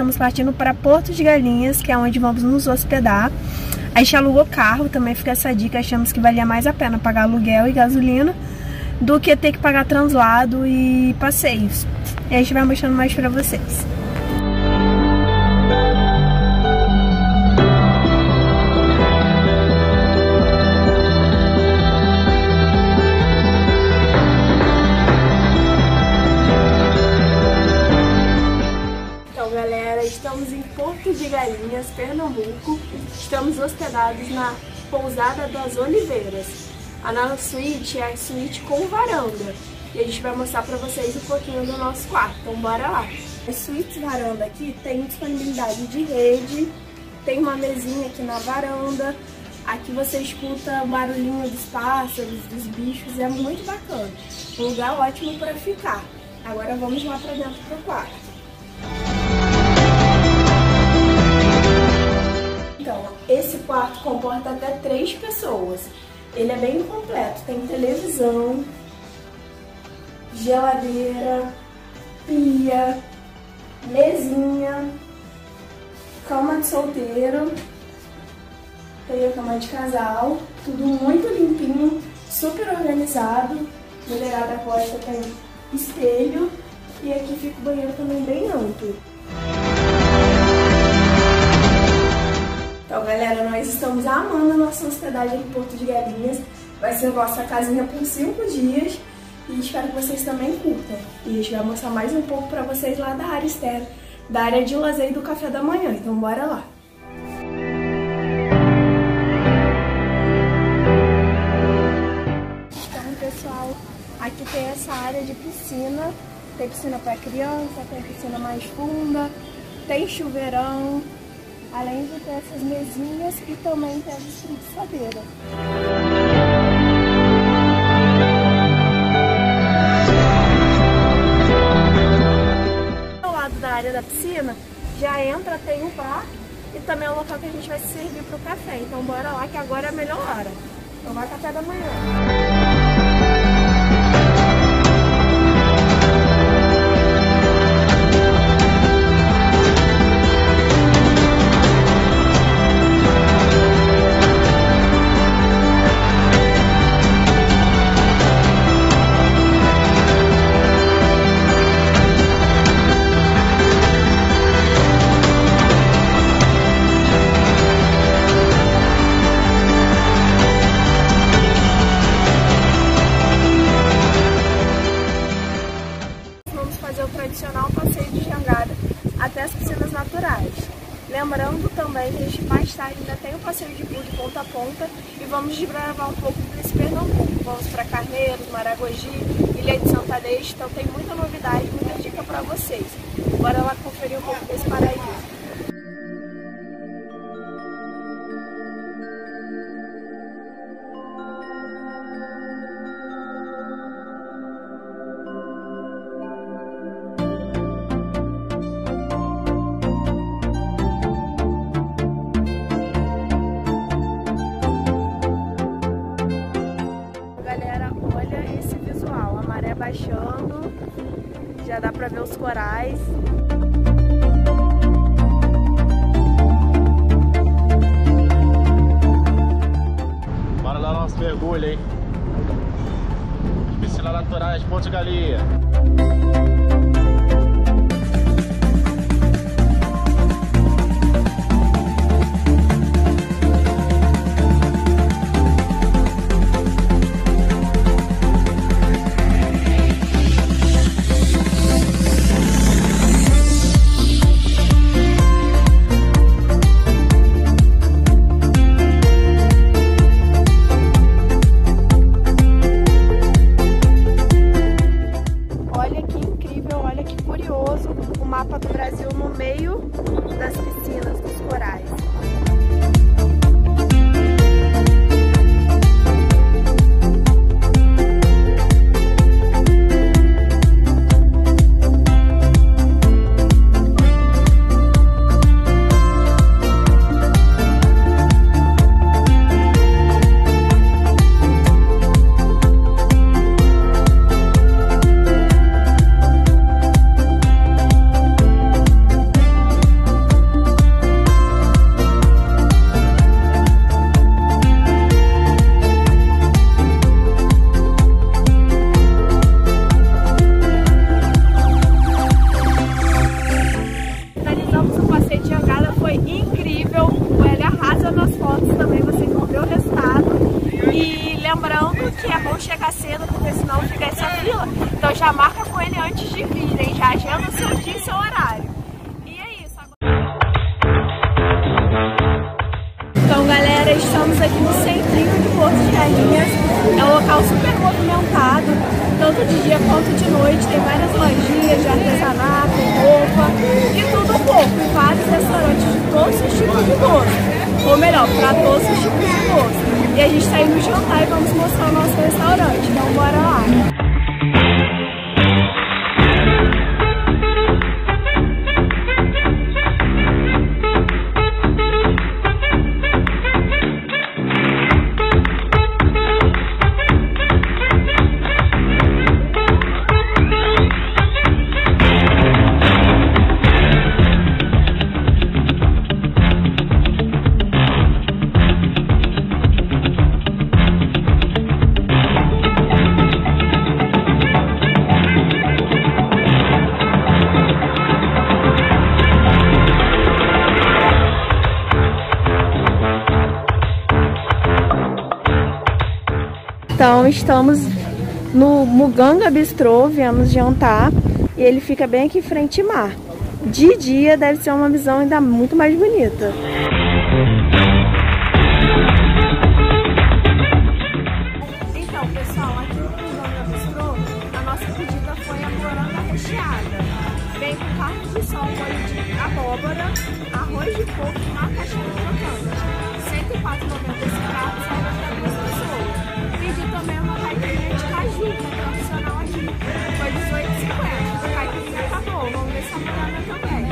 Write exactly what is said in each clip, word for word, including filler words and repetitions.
estamos partindo para Porto de Galinhas, que é onde vamos nos hospedar. A gente alugou carro, também fica essa dica, achamos que valia mais a pena pagar aluguel e gasolina do que ter que pagar translado e passeios. E a gente vai mostrando mais pra vocês. Então, galera, estamos em Porto de Galinhas, Pernambuco. Estamos hospedados na Pousada das Oliveiras. A nossa suíte é a suíte com varanda. E a gente vai mostrar pra vocês um pouquinho do nosso quarto. Então bora lá. A suíte varanda aqui tem disponibilidade de rede. Tem uma mesinha aqui na varanda. Aqui você escuta o barulhinho dos pássaros, dos bichos. É muito bacana. Um lugar ótimo pra ficar. Agora vamos lá pra dentro do quarto. Então, esse quarto comporta até três pessoas. Ele é bem completo, tem televisão, geladeira, pia, mesinha, cama de solteiro, tem a cama de casal, tudo muito limpinho, super organizado. Mulherada costa tem espelho e aqui fica o banheiro também bem amplo. Então, galera, nós estamos amando a nossa hospedagem em Porto de Galinhas. Vai ser nossa casinha por cinco dias e espero que vocês também curtam. E a gente vai mostrar mais um pouco pra vocês lá da área externa, da área de lazer e do café da manhã. Então, bora lá! Então, pessoal, aqui tem essa área de piscina. Tem piscina para criança, tem piscina mais funda, tem chuveirão. Além de ter essas mesinhas e também tem as espreguiçadeiras. Ao lado da área da piscina, já entra, tem o bar e também é o local que a gente vai se servir para o café. Então bora lá que agora é a melhor hora. Tomar café da manhã. Tradicional passeio de jangada até as piscinas naturais. Lembrando também que a gente mais tarde ainda tem o passeio de bug ponta a ponta e vamos desbravar um pouco desse Pernambuco. Vamos para Carneiros, Maragogi, Ilha de Santa Deixa, então tem muita novidade, muita dica para vocês. Bora lá conferir um pouco desse paraíso. Baixando, já dá pra ver os corais. Bora dar nosso mergulho, hein? Piscina naturais, Porto de Galinhas. já marca com ele antes de vir, hein? Já agenda o seu dia e seu horário. E é isso. Então, galera, estamos aqui no centrinho de Porto de Galinhas. É um local super movimentado, tanto de dia quanto de noite. Tem várias lojinhas de artesanato, roupa, de tudo um pouco. E vários restaurantes de todos os tipos de gosto. Ou melhor, para todos os tipos de gosto. E a gente está indo jantar e vamos mostrar o nosso restaurante. Então, bora lá. Então estamos no Muganga Bistrô, viemos jantar e ele fica bem aqui em frente ao mar. De dia deve ser uma visão ainda muito mais bonita. Então pessoal, aqui no Muganga Bistrô, a nossa pedida foi a moranga recheada. Vem com carne de sol, molho de abóbora, arroz de porco e uma caixinha crocante. cento e quatro reais e noventa centavos esse prato serve para duas pessoas. Pedi também uma caipirinha de caju, que é tradicional aqui. Foi dezoito reais e cinquenta centavos. A caipirinha tá boa, vamos ver se a moranga também.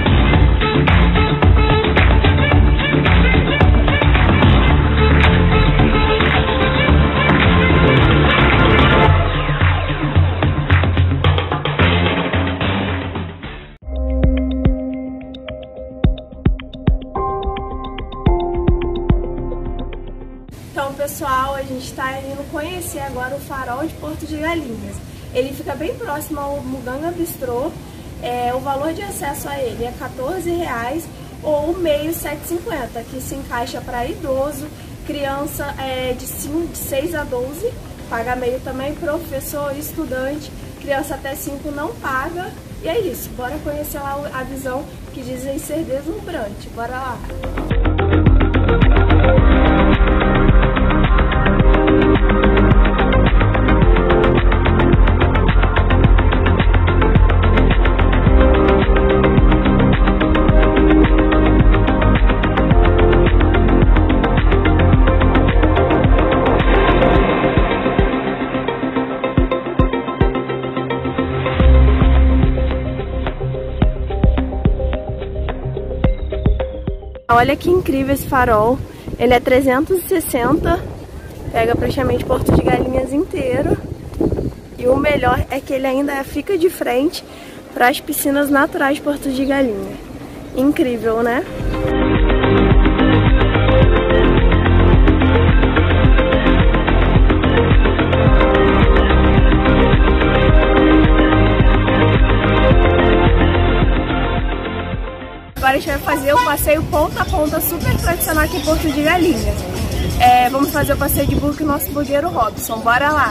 Então, pessoal, a gente está indo conhecer agora o Farol de Porto de Galinhas. Ele fica bem próximo ao Muganga Bistrô. É, o valor de acesso a ele é quatorze reais ou meio sete reais e cinquenta centavos, que se encaixa para idoso, criança é, de, cinco, de seis a doze, paga meio também, professor, estudante, criança até cinco não paga. E é isso, bora conhecer lá a visão que dizem ser deslumbrante. Bora lá! Olha que incrível esse farol, ele é trezentos e sessenta, pega praticamente Porto de Galinhas inteiro. E o melhor é que ele ainda fica de frente para as piscinas naturais de Porto de Galinhas. Incrível, né? Agora a gente vai fazer o passeio ponta a ponta super tradicional aqui em Porto de Galinhas. É, vamos fazer o passeio de bug com o nosso burgueiro Robson. Bora lá!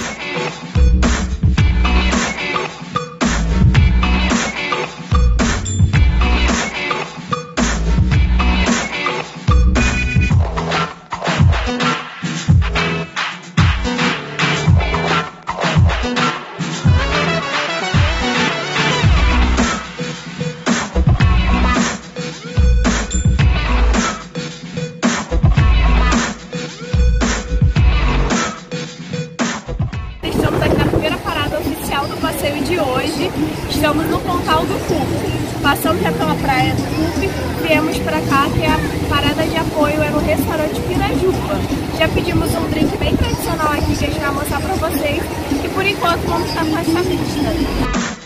Do passeio de hoje, estamos no Pontal do Cupe. Passamos já pela praia do Cupe, viemos pra cá, que é a parada de apoio, é no restaurante Pirajuba. Já pedimos um drink bem tradicional aqui que a gente vai mostrar pra vocês e por enquanto vamos estar com essa vista.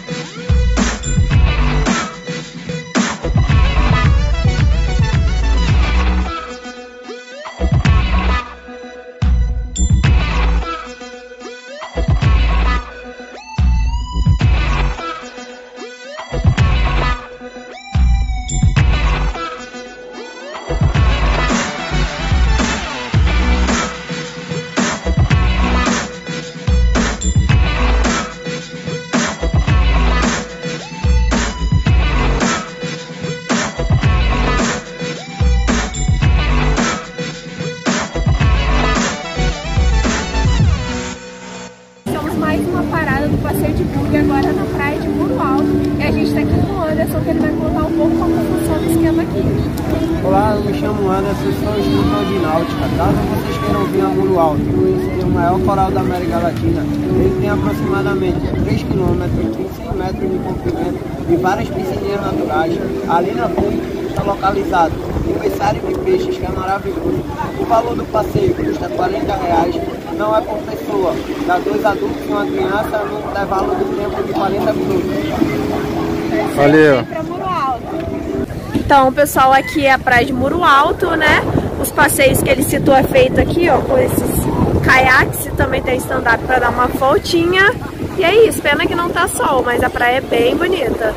Olá, eu me chamo Anderson, sou instrutor de náutica. Caso vocês queiram vir a Muro Alto, conhecer o maior coral da América Latina, ele tem aproximadamente três quilômetros, tem cem metros de comprimento e várias piscininhas naturais. Ali na ponte está localizado um berçário de peixes que é maravilhoso. O valor do passeio custa quarenta reais, não é por pessoa, dá dois adultos e uma criança no intervalo do tempo de quarenta minutos. Valeu! Então, o pessoal, aqui é a praia de Muro Alto, né? Os passeios que ele citou é feito aqui, ó, com esses caiaques e também tem stand-up para dar uma voltinha. E é isso, pena que não tá sol, mas a praia é bem bonita.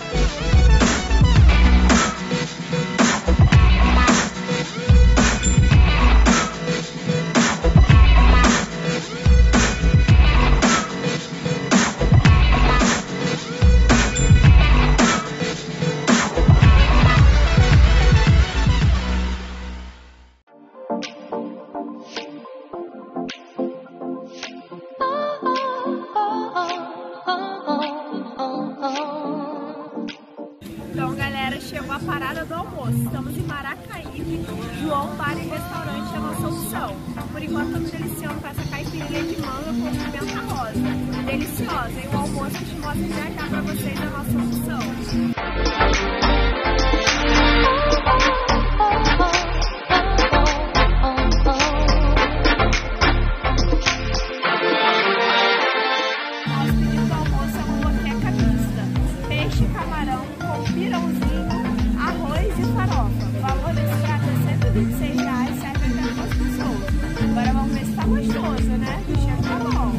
Então, galera, chegou a parada do almoço. Estamos em Maracaípe, João Bar e Restaurante é a nossa opção. Por enquanto, estamos deliciando com essa caipirinha de manga com pimenta rosa. Deliciosa. E o almoço a gente mostra já já pra vocês a nossa opção. Camarão com pirãozinho, arroz e farofa. O valor desse prato é cento e vinte e seis reais, serve até duas pessoas. Agora vamos ver se tá gostoso, né? O cheiro tá bom.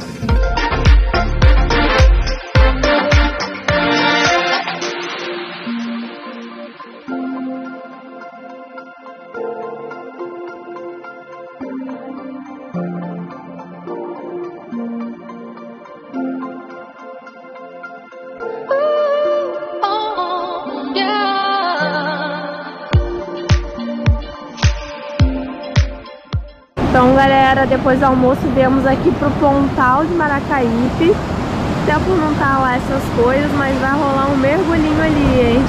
Então, galera, depois do almoço viemos aqui pro Pontal de Maracaípe. O tempo não tá lá essas coisas, mas vai rolar um mergulhinho ali, hein?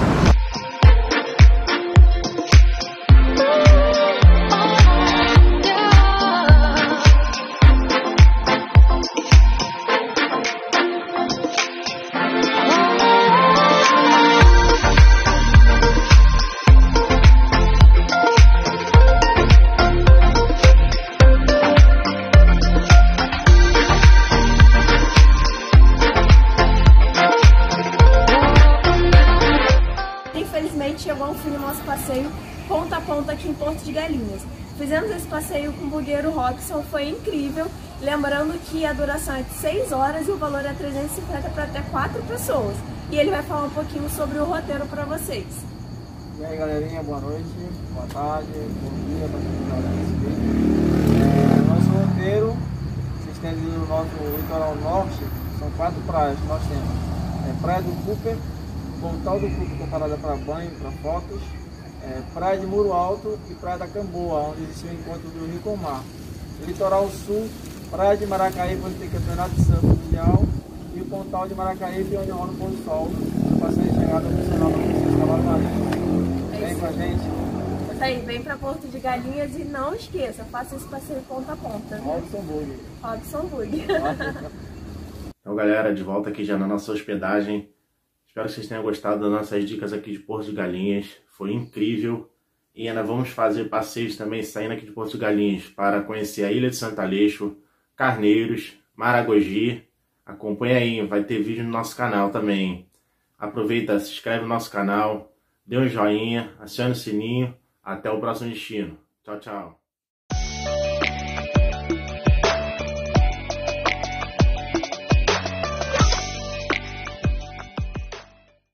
Chegou ao fim do nosso passeio ponta a ponta aqui em Porto de Galinhas. Fizemos esse passeio com o bugueiro Robson, foi incrível. Lembrando que a duração é de seis horas e o valor é trezentos e cinquenta para até quatro pessoas. E ele vai falar um pouquinho sobre o roteiro para vocês. E aí, galerinha, boa noite, boa tarde, bom dia para quem está vendo esse vídeo. É, nosso roteiro se estende no nosso litoral norte, são quatro praias que nós temos. É Praia do Cooper, Pontal do Cooper com parada para banho, para fotos, é, Praia de Muro Alto e Praia da Camboa, onde existe o encontro do rio com o mar. Litoral Sul, Praia de Maracaípe, onde tem campeonato de surf mundial, e o Pontal de Maracaípe, onde rola o pôr do sol, passeio de chegada funcional para vocês cavalos marinhos. Vem com a gente. Isso aí, vem para Porto de Galinhas e não esqueça, faça esse passeio ponta a ponta. Robson Bug. Robson Bug. Então, galera, de volta aqui já na nossa hospedagem. Espero que vocês tenham gostado das nossas dicas aqui de Porto de Galinhas. Foi incrível. E ainda vamos fazer passeios também saindo aqui de Porto de Galinhas para conhecer a Ilha de Santo Aleixo, Carneiros, Maragogi. Acompanha aí, vai ter vídeo no nosso canal também. Aproveita, se inscreve no nosso canal, dê um joinha, acione o sininho. Até o próximo destino. Tchau, tchau.